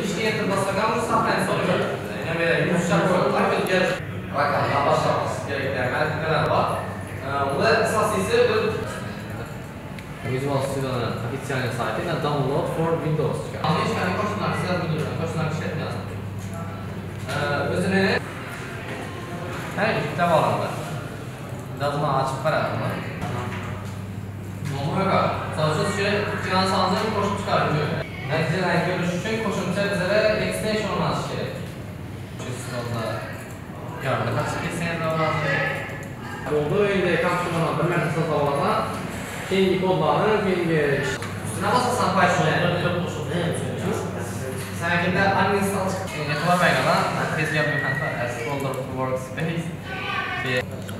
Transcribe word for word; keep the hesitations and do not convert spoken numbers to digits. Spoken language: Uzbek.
ishga yetib boshlagan bu saqlanib qoladi. Yana yuz shakillar bizga raqamlar boshqarish kerak harakatlar bor. Ular asosiysi bir Visual Studio официальный сайт на download for Windows. Hech qanday qo'shimchalar sizlar bildiradi, qo'shimchalar ishlatmayapsiz. O'zini hay bitta bo'ladi. Dazma ochib qarayman. Nomaga so'zsiz shu finanslarni qo'shib chiqarish. Natijalarni ko'rish uchun qo'shimcha bizga extension olash kerak. Shu stolda yordam qilib ketsangiz bo'ladi. Bo'ldi, endi kompyuterni bir marta sotib olasan. Keyingi kodlarni keyingi ustuna bosasan Python. Sanakida uninstall qilmayman. Tez gapni qanday as folder workspace